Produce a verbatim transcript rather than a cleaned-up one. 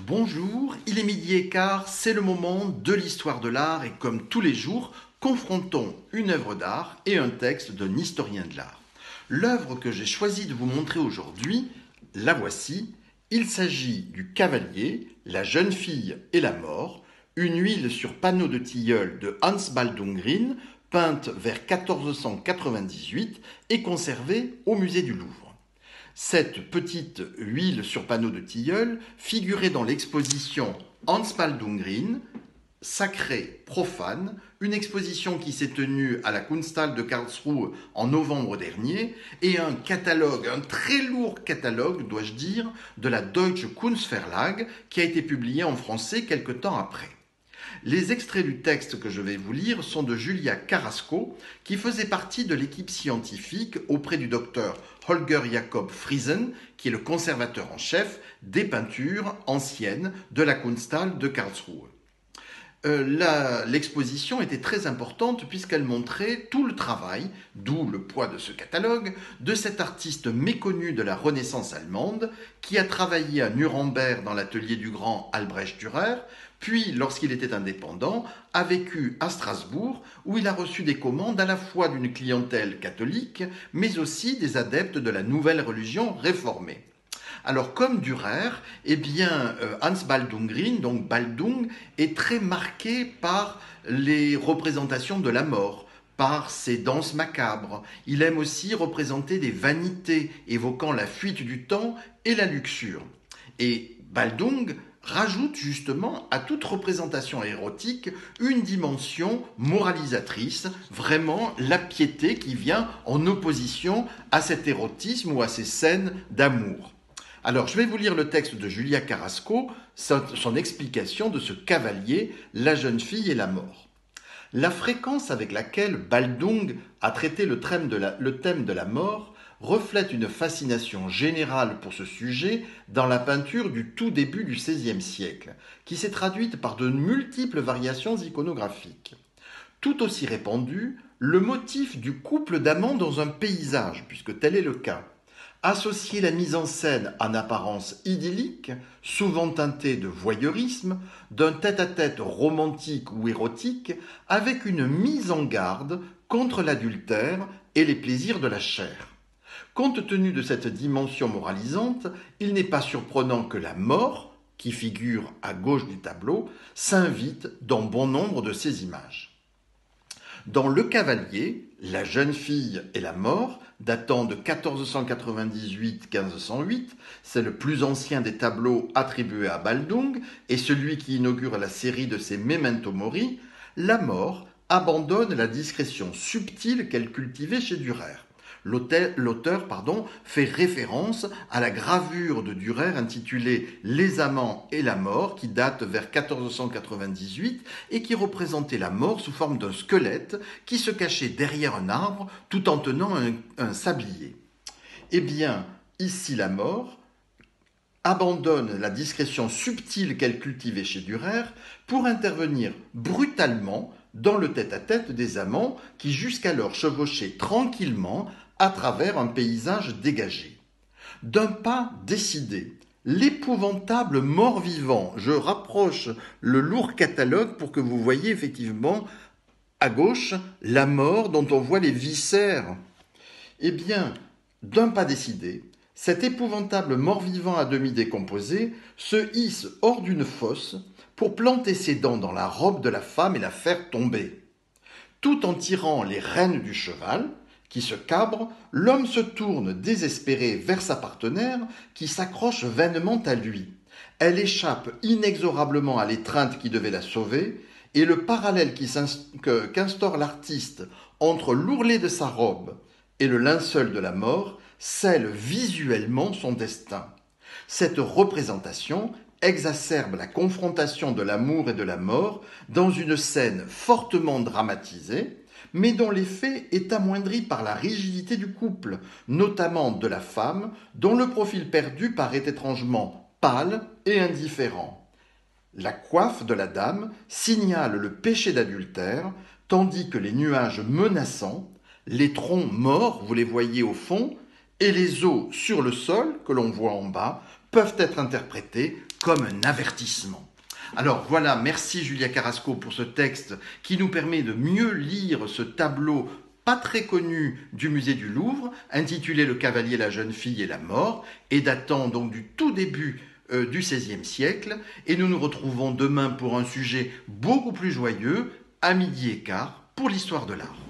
Bonjour, il est midi et quart, c'est le moment de l'histoire de l'art et comme tous les jours, confrontons une œuvre d'art et un texte d'un historien de l'art. L'œuvre que j'ai choisi de vous montrer aujourd'hui, la voici. Il s'agit du Cavalier, la jeune fille et la mort, une huile sur panneau de tilleul de Hans Baldung-Grien, peinte vers quatorze cent quatre-vingt-dix-huit et conservée au musée du Louvre. Cette petite huile sur panneau de tilleul figurait dans l'exposition Hans Baldung-Grien, Sacré, profane, une exposition qui s'est tenue à la Kunsthalle de Karlsruhe en novembre dernier, et un catalogue, un très lourd catalogue, dois-je dire, de la Deutsche Kunstverlag, qui a été publié en français quelque temps après. Les extraits du texte que je vais vous lire sont de Julia Carrasco, qui faisait partie de l'équipe scientifique auprès du docteur Holger Jakob Friesen, qui est le conservateur en chef des peintures anciennes de la Kunsthalle de Karlsruhe. Euh, l'exposition était très importante puisqu'elle montrait tout le travail, d'où le poids de ce catalogue, de cet artiste méconnu de la Renaissance allemande qui a travaillé à Nuremberg dans l'atelier du grand Albrecht Dürer, puis, lorsqu'il était indépendant, a vécu à Strasbourg où il a reçu des commandes à la fois d'une clientèle catholique, mais aussi des adeptes de la nouvelle religion réformée. Alors, comme Dürer, eh bien, Hans Baldung-Grien, donc Baldung, est très marqué par les représentations de la mort, par ses danses macabres. Il aime aussi représenter des vanités, évoquant la fuite du temps et la luxure. Et Baldung rajoute justement à toute représentation érotique une dimension moralisatrice, vraiment la piété qui vient en opposition à cet érotisme ou à ces scènes d'amour. Alors, je vais vous lire le texte de Julia Carrasco, son explication de ce cavalier, la jeune fille et la mort. La fréquence avec laquelle Baldung a traité le thème de la, le thème de la mort reflète une fascination générale pour ce sujet dans la peinture du tout début du seizième siècle, qui s'est traduite par de multiples variations iconographiques. Tout aussi répandu, le motif du couple d'amants dans un paysage, puisque tel est le cas. Associer la mise en scène en apparence idyllique, souvent teintée de voyeurisme, d'un tête-à-tête romantique ou érotique, avec une mise en garde contre l'adultère et les plaisirs de la chair. Compte tenu de cette dimension moralisante, il n'est pas surprenant que la mort, qui figure à gauche du tableau, s'invite dans bon nombre de ces images. Dans Le Cavalier, la jeune fille et la mort, datant de quatorze cent quatre-vingt-dix-huit à quinze cent huit, c'est le plus ancien des tableaux attribués à Baldung et celui qui inaugure la série de ses Memento Mori, la mort abandonne la discrétion subtile qu'elle cultivait chez Dürer. L'auteur pardon, fait référence à la gravure de Dürer intitulée « Les amants et la mort » qui date vers quatorze cent quatre-vingt-dix-huit et qui représentait la mort sous forme d'un squelette qui se cachait derrière un arbre tout en tenant un, un sablier. Eh bien, ici la mort abandonne la discrétion subtile qu'elle cultivait chez Dürer pour intervenir brutalement dans le tête-à-tête des amants qui jusqu'alors chevauchaient tranquillement à travers un paysage dégagé. D'un pas décidé, l'épouvantable mort-vivant, je rapproche le lourd catalogue pour que vous voyez effectivement à gauche la mort dont on voit les viscères. Eh bien, d'un pas décidé, cet épouvantable mort-vivant à demi décomposé se hisse hors d'une fosse pour planter ses dents dans la robe de la femme et la faire tomber. Tout en tirant les rênes du cheval, qui se cabre, l'homme se tourne désespéré vers sa partenaire qui s'accroche vainement à lui. Elle échappe inexorablement à l'étreinte qui devait la sauver, et le parallèle qu'instaure l'artiste entre l'ourlet de sa robe et le linceul de la mort scelle visuellement son destin. Cette représentation exacerbe la confrontation de l'amour et de la mort dans une scène fortement dramatisée, mais dont l'effet est amoindri par la rigidité du couple, notamment de la femme, dont le profil perdu paraît étrangement pâle et indifférent. La coiffe de la dame signale le péché d'adultère, tandis que les nuages menaçants, les troncs morts, vous les voyez au fond, et les os sur le sol, que l'on voit en bas, peuvent être interprétés comme un avertissement. Alors voilà, merci Julia Carrasco pour ce texte qui nous permet de mieux lire ce tableau pas très connu du musée du Louvre, intitulé Le cavalier, la jeune fille et la mort, et datant donc du tout début euh, du seizième siècle. Et nous nous retrouvons demain pour un sujet beaucoup plus joyeux, à midi et quart, pour l'histoire de l'art.